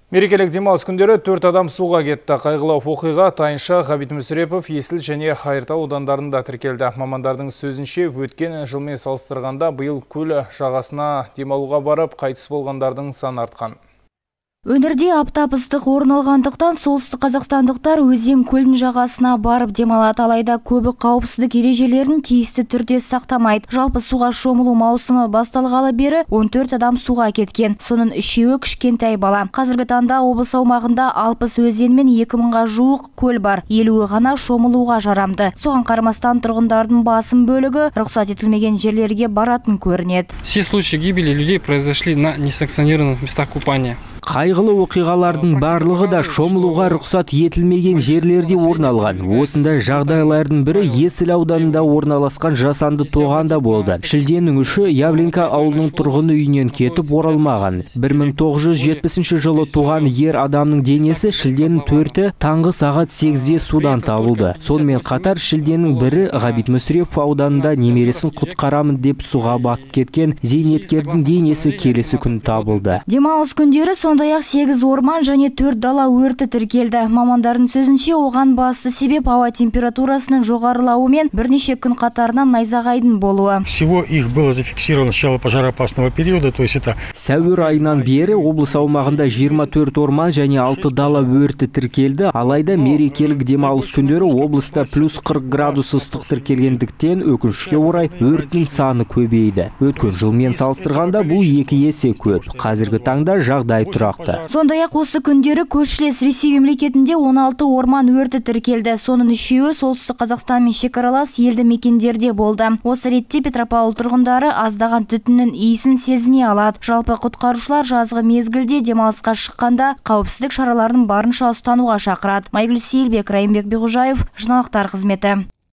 Мерекелік демалыс күндері 4 адам суға кетті. Қайғылы оқиға Тайынша, Ғабит Мүсірепов, Есіл және Хайыртау аудандарында тіркелді. Мамандардың сөзінше, өткен жылмен салыстырғанда биыл көл жағасына демалуға барып, қайтыс болғандардың саны артқан. Өңірде аптап ыстық орын алғандықтан солтүстік қазақстандықтар өзен көлдің жағасына барып демалады, алайда көбі қауіпсіздік ережелерін тиісті түрде сақтамайды. Жалпы суға шомылу маусымы басталғалы бері 14 адам суға кеткен. Соның 3-еуі кішкентай бала. Қазіргі таңда облыс аумағында 60 өзен мен 2000-ға жуық көл бар. 50-і ғана шомылуға жарамды. Соған қарамастан тұрғындардың басым бөлігі рұқсат етілмеген жерлерге баратын көрінеді. Все случаи гибели людей произошли на несанкционированных местах купания. Қайғылы оқиғалардың барлығы да шомылуға рұқсат етілмеген жерлерде орын алған. Осындай жағдайлардың бірі Есіл ауданында орналасқан жасанды тоғанда болды. Шілденің 3-і Явленка ауылының тұрғын үйінен кетіп оралмаған. 1970 жылы туған ер адамның денесі шілденің 4-і таңғы сағат 8-де судан табылды. Сонымен қатар шілденің 1-і Ғабит Мүсірепов ауданында немересін құтқарамын деп суға батып кеткен зейнеткердің денесі келесі күн табылды. Демалыс күндері сондай-ақ 8 орман және 4 дала өрті тіркелді. Мамандардың сөзінше, оған басты себеп ауа температурасының жоғарылауы мен бірнеше күн қатарынан найзағайдың болуы. Всего их было зафиксировано с начала пожароопасного периода, то есть это сәуір айынан бері облыс аумағында 24 орман және 6 дала өрті тіркелді. Алайда мерекелік демалыс күндері облыста плюс 40 градус ыстық тіркелгендіктен өкінішке орай өрттің саны көбейді. Өткен жылмен салыстырғанда бұл 2 есе көп. Қазіргі таңда жағдай тұрақты. Сондай-ақ осы күндері көршілес Ресей мемлекетінде 16 орман өрті тіркелді. Соның 3-еуі солтүстік Қазақстанмен шекаралас елді мекендерде болды. Осы ретте Петропавл тұрғындары аздаған түтіннің иісін сезіне алады. Жалпы құтқарушылар жазғы мезгілде демалысқа шыққанда қауіпсіздік шараларын барынша ұстануға шақырады. Майгүл Сейілбек, Райымбек Беғужаев, жаңалықтар қызметі.